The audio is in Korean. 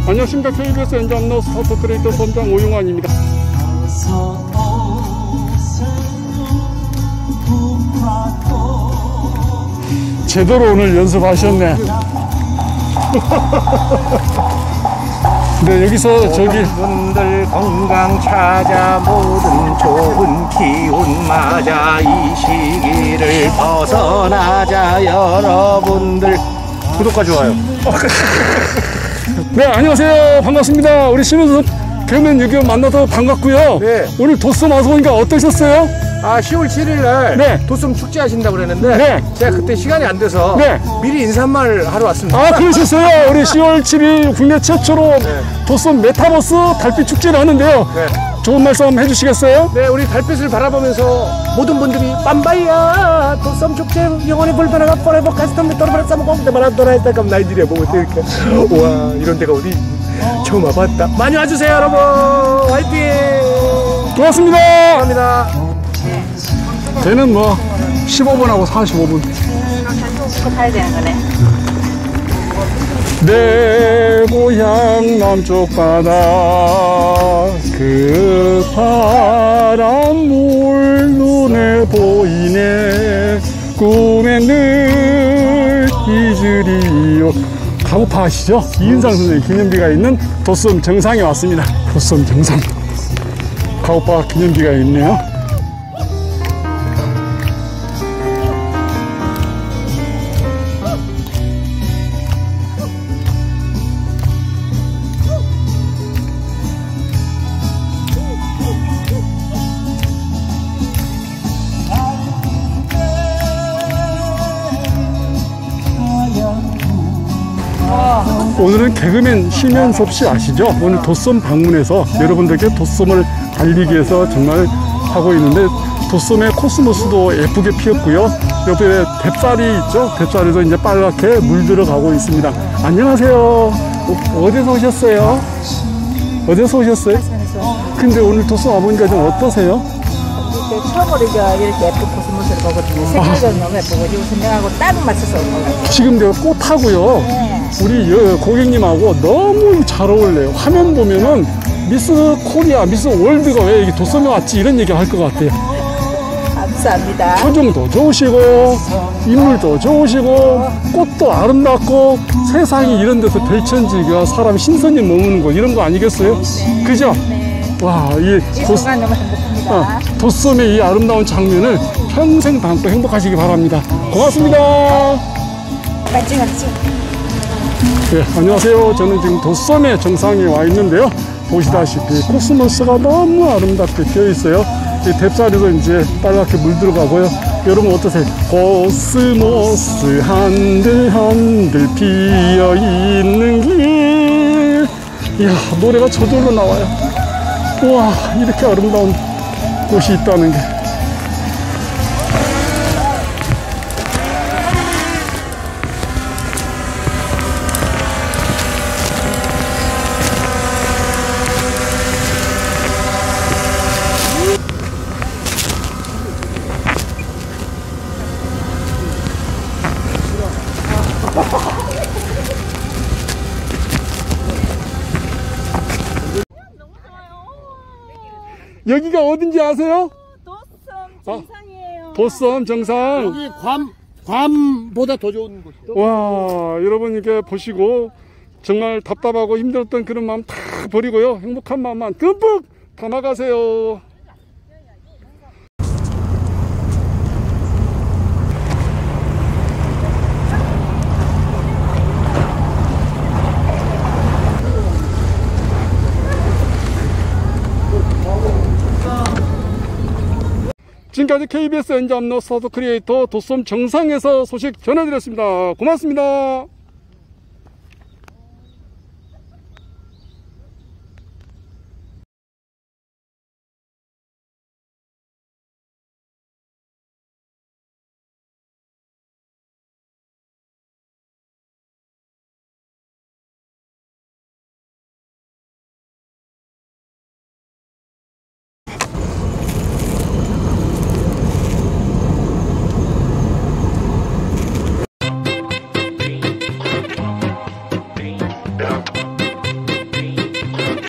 안녕하십니까. KBS 엔잡너 스타트 크리에이터 선장 오용환입니다. 제대로 오늘 연습하셨네. 네, 여기서 저기 분들 건강 찾아 모든 좋은 기운 맞아 이 시기를 벗어나자. 여러분들 구독과 좋아요. 네, 안녕하세요. 반갑습니다. 우리 신우섭 개그맨 유교 만나서 반갑고요. 네. 오늘 도섬 와서 보니까 어떠셨어요? 10월 7일 날 네. 도섬 축제 하신다고 그랬는데 네. 제가 그때 시간이 안 돼서 네. 미리 인사말 하러 왔습니다. 그러셨어요. 우리 10월 7일 국내 최초로 네. 도섬 메타버스 달빛 축제를 하는데요. 네. 좋은 말씀 해주시겠어요? 네, 우리 달빛을 바라보면서 모든 분들이 빰바이야 도섬 축제 영원히 불편하가 포레버 카스텀 떠나버려 싸먹고 때마다 돌아있다 그럼 나이지리아 보고 이렇게 우와 이런 데가 어디 처음 와봤다. 많이 와주세요 여러분. 화이팅. 고맙습니다. 감사합니다. 걔는 뭐 15분하고 45분. 가야 되는 거네. 내 고향 남쪽 바다 그 파란 물 눈에 보이네. 꿈에 늘 잊으리요. 가고파 아시죠? 이은상 선생님 기념비가 있는 도섬 정상에 왔습니다. 도섬 정상 가고파 기념비가 있네요. 오늘은 개그맨 심연섭 씨 아시죠? 오늘 도섬 방문해서 여러분들께 도섬을 알리기 위해서 정말 하고 있는데 도섬의 코스모스도 예쁘게 피었고요. 옆에 뎁살이 있죠? 뎁살에도 이제 빨갛게 물들어가고 있습니다. 안녕하세요. 어디서 오셨어요? 어디서 오셨어요? 근데 오늘 도섬 와보니까 좀 어떠세요? 처음으로 이렇게 예쁜 코스모스를 보거든요. 색깔도 너무 예쁘고 지금 선명하고 딱 맞춰서 온 거예요. 지금 내가 꽃하고요. 네. 우리 고객님하고 너무 잘 어울려요. 화면 보면은 미스 코리아, 미스 월드가 왜 여기 도섬에 왔지 이런 얘기 할 것 같아요. 감사합니다. 표정도 좋으시고 인물도 좋으시고 꽃도 아름답고 세상이 이런 데서 별천지가 사람 신선이 머무는 거 이런 거 아니겠어요? 네. 그죠? 네. 와, 이 순간 너무 행복합니다. 도섬의 이 아름다운 장면을 평생 담고 행복하시기 바랍니다. 고맙습니다. 맞지 맞지. 네, 안녕하세요. 저는 지금 도섬의 정상에 와 있는데요. 보시다시피 코스모스가 너무 아름답게 피어 있어요. 이 뎁살에도 이제 빨갛게 물들어가고요. 여러분 어떠세요? 코스모스 한들 한들 피어 있는 길. 이야, 노래가 저절로 나와요. 우와, 이렇게 아름다운 곳이 있다는 게. 여기가 어딘지 아세요? 도섬 정상이에요. 도섬 정상. 여기 괌보다 더 좋은 곳이요. 와, 여러분 이렇게 보시고 정말 답답하고 힘들었던 그런 마음 다 버리고요. 행복한 마음만 듬뿍 담아가세요. 지금까지 KBS 엔잡너 스타트 크리에이터 도섬 정상에서 소식 전해드렸습니다. 고맙습니다.